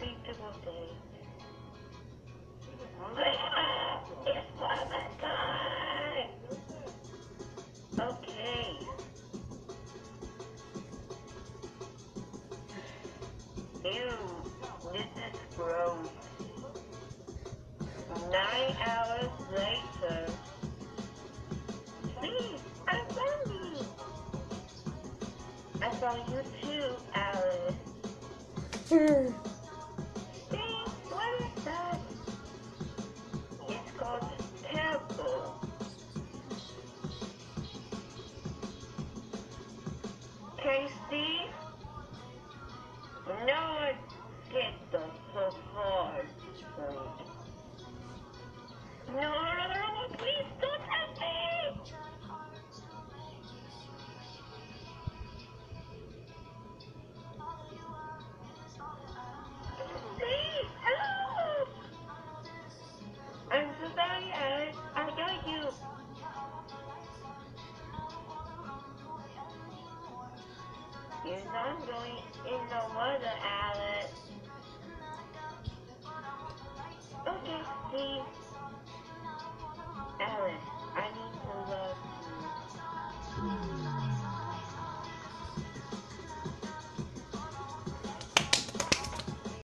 unpredictable day. It's 1 Okay. Ew, this is gross. 9 hours later. Please, I found you. I found you too, Alice. See, what is that? It's called temple. Tasty? No one gets the sausage. No, please don't touch me! Please, help! I'm so sorry, Alice. I got you. You're not going in the water, Alice. Okay, Steve. Alice.